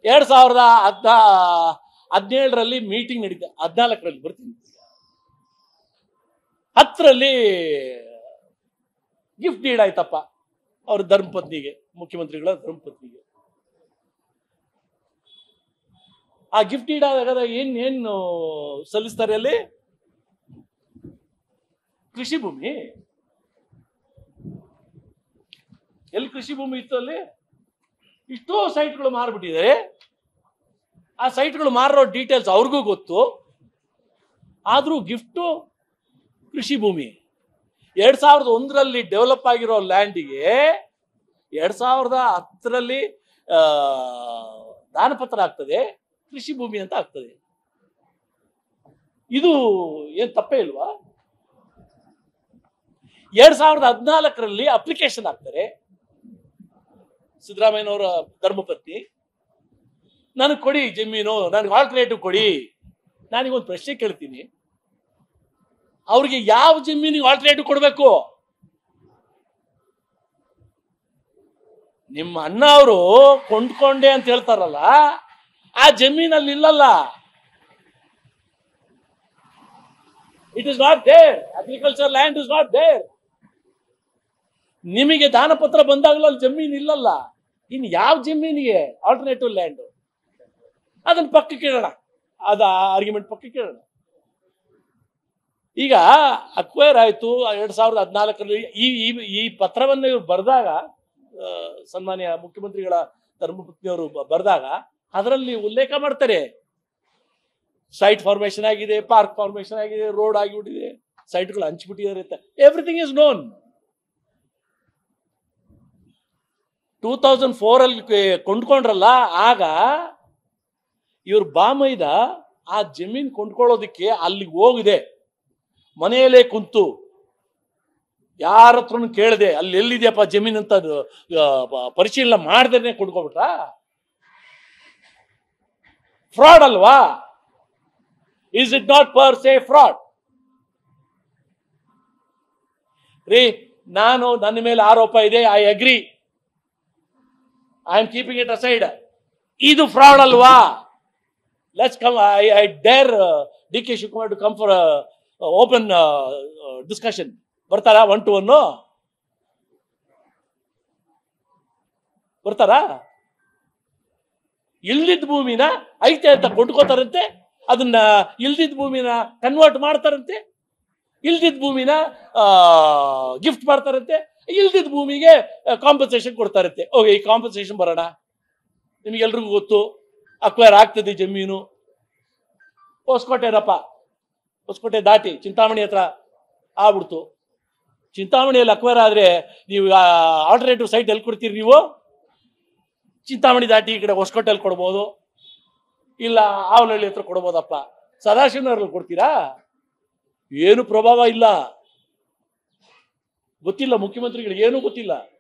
2017ರಲ್ಲಿ meeting ನಡೀತಾ, 14ರಲ್ಲಿ ಬರ್ತೀನಿ, 10ರಲ್ಲಿ gift deed ಆಯ್ತಪ್ಪ ಅವ್ರ ಧರ್ಮಪತ್ನಿಗೆ, ಮುಖ್ಯಮಂತ್ರಿಗಳ ಧರ್ಮಪತ್ನಿಗೆ. ಆ ಗಿಫ್ಟ್ ಡೀಡ್ ಆದಾಗ ಏನು ಸಲ್ಲಿಸ್ತಾರೆ ಅಲ್ಲಿ? ಕೃಷಿ ಭೂಮಿ. ಎಲ್ಲಿ ಕೃಷಿ ಭೂಮಿ ಇತ್ತು ಅಲ್ಲಿ? ಇಷ್ಟೋ ಸೈಟ್ಗಳು ಮಾರ್ಬಿಟ್ಟಿದ್ದಾರೆ. ಆ ಸೈಟ್ಗಳು ಮಾರೋ ಡೀಟೇಲ್ಸ್ ಅವ್ರಿಗೂ ಗೊತ್ತು. ಆದ್ರೂ ಗಿಫ್ಟು ಕೃಷಿ ಭೂಮಿ. 2001ರಲ್ಲಿ ಡೆವಲಪ್ ಆಗಿರೋ ಲ್ಯಾಂಡಿಗೆ 2010ರಲ್ಲಿ ದಾನಪತ್ರ ಆಗ್ತದೆ, ಕೃಷಿ ಭೂಮಿ ಅಂತ ಆಗ್ತದೆ. ಇದು ಏನ್ ತಪ್ಪೇ ಇಲ್ವಾ? 2014ರಲ್ಲಿ ಅಪ್ಲಿಕೇಶನ್ ಹಾಕ್ತಾರೆ ಸಿದ್ದರಾಮಯ್ಯನವರ ಧರ್ಮಪತ್ನಿ, ನನಗೆ ಕೊಡಿ ಜಮೀನು, ನನಗೆ ಆಲ್ಟರ್ನೇಟಿವ್ ಕೊಡಿ. ನಾನೀಗೊಂದು ಪ್ರಶ್ನೆ ಕೇಳ್ತೀನಿ, ಅವ್ರಿಗೆ ಯಾವ ಜಮೀನಿಗೆ ಆಲ್ಟರ್ನೇಟಿವ್ ಕೊಡಬೇಕು? ನಿಮ್ಮ ಅಣ್ಣ ಅವರು ಕೊಂಡ್ಕೊಂಡೆ ಅಂತ ಹೇಳ್ತಾರಲ್ಲ, ಆ ಜಮೀನಲ್ಲಿ ಇಲ್ಲಲ್ಲ. It is not there. Agriculture land is not there. ನಿಮಗೆ ದಾನಪತ್ರ ಬಂದಾಗಲೂ ಅಲ್ಲಿ ಜಮೀನು ಇಲ್ಲಲ್ಲ. ಇನ್ನು ಯಾವ ಜಮೀನಿಗೆ ಆಲ್ಟರ್ನೇಟಿವ್ ಲ್ಯಾಂಡ್? ಅದನ್ನ ಪಕ್ಕಕ್ಕೆ ಇಡೋಣ, ಅದ ಆರ್ಗ್ಯುಮೆಂಟ್ ಪಕ್ಕಕ್ಕೆ ಇಡೋಣ. ಈಗ ಅಕ್ವೈರ್ ಆಯ್ತು 2014ರಲ್ಲಿ. ಈ ಪತ್ರವನ್ನು ಇವ್ರು ಬರೆದಾಗ, ಸನ್ಮಾನ್ಯ ಮುಖ್ಯಮಂತ್ರಿಗಳ ಧರ್ಮಪತ್ನಿಯವರು ಬರೆದಾಗ ಅದರಲ್ಲಿ ಉಲ್ಲೇಖ ಮಾಡ್ತಾರೆ, ಸೈಟ್ ಫಾರ್ಮೇಶನ್ ಆಗಿದೆ, ಪಾರ್ಕ್ ಫಾರ್ಮೇಶನ್ ಆಗಿದೆ, ರೋಡ್ ಆಗಿಬಿಟ್ಟಿದೆ, ಸೈಟ್ಗಳು ಹಂಚ್ಬಿಟ್ಟಿದ್ದಾರೆ ಅಂತ. Everything is known. 2004ರಲ್ಲಿ ಕೊಂಡ್ಕೊಂಡ್ರಲ್ಲ, ಆಗ ಇವ್ರ ಬಾಮೈದ ಆ ಜಮೀನ್ ಕೊಂಡ್ಕೊಳ್ಳೋದಿಕ್ಕೆ ಅಲ್ಲಿಗೆ ಹೋಗಿದೆ, ಮನೆಯಲ್ಲೇ ಕುಂತು ಯಾರ ಹತ್ರನು ಕೇಳದೆ ಅಲ್ಲಿ ಎಲ್ಲಿದೆಯಪ್ಪ ಜಮೀನ್ ಅಂತ ಪರಿಶೀಲನೆ ಮಾಡ್ದೇನೆ ಕೊಂಡ್ಕೊಬಿಟ್ರ. ಫ್ರಾಡ್ ಅಲ್ವಾ? Is it not per se fraud? ರೀ, ನನ್ನ ಮೇಲೆ ಆರೋಪ ಇದೆ, I agree, I am keeping it aside. ಇದು ಫ್ರಾಡ್ ಅಲ್ವಾ? Let's come. I dare DK. Shivakumar to come for open discussion. ಬರ್ತಾರಾ? 1 to 1 ಬರ್ತಾರಾ? ಇಲ್ದಿದ್ದ ಭೂಮಿನ ಐತೆ ಅಂತ ಕೊಂಡ್ಕೋತಾರಂತೆ, ಅದನ್ನ ಇಲ್ದಿದ್ದ ಭೂಮಿನ ಕನ್ವರ್ಟ್ ಮಾಡ್ತಾರಂತೆ, ಇಲ್ದಿದ್ದ ಭೂಮಿನ ಗಿಫ್ಟ್ ಮಾಡ್ತಾರಂತೆ, ಇಲ್ದಿದ್ದ ಭೂಮಿಗೆ ಕಾಂಪನ್ಸೇಷನ್ ಕೊಡ್ತಾರಂತೆ. ಓಕೆ, ಈ ಕಾಂಪನ್ಸೇಷನ್ ಬರೋಣ. ನಿಮಗೆಲ್ರಿಗೂ ಗೊತ್ತು, ಅಕ್ವೈರ್ ಆಗ್ತದೆ ಜಮೀನು. ಹೊಸಕೋಟೆನಪ್ಪ, ಹೊಸಕೋಟೆ ದಾಟಿ ಚಿಂತಾಮಣಿ ಹತ್ರ ಆಗ್ಬಿಡ್ತು. ಚಿಂತಾಮಣಿಯಲ್ಲಿ ಅಕ್ವೈರ್ ಆದ್ರೆ ನೀವು ಆಲ್ಟರ್ನೇಟಿವ್ ಸೈಟ್ ಎಲ್ಲಿ ಕೊಡ್ತೀರಿ? ನೀವು ಚಿಂತಾಮಣಿ ದಾಟಿ ಈ ಕಡೆ ಹೊಸಕೋಟೆಯಲ್ಲಿ ಕೊಡ್ಬೋದು, ಇಲ್ಲ ಆವಲಹಳ್ಳಿ ಹತ್ರ ಕೊಡ್ಬೋದಪ್ಪ. ಸದಾಶಿವನಗರಲ್ಲಿ ಕೊಡ್ತೀರಾ? ಏನು ಪ್ರಭಾವ ಇಲ್ಲ. ಗೊತ್ತಿಲ್ಲ ಮುಖ್ಯಮಂತ್ರಿಗಳಿಗೆ, ಏನೂ ಗೊತ್ತಿಲ್ಲ.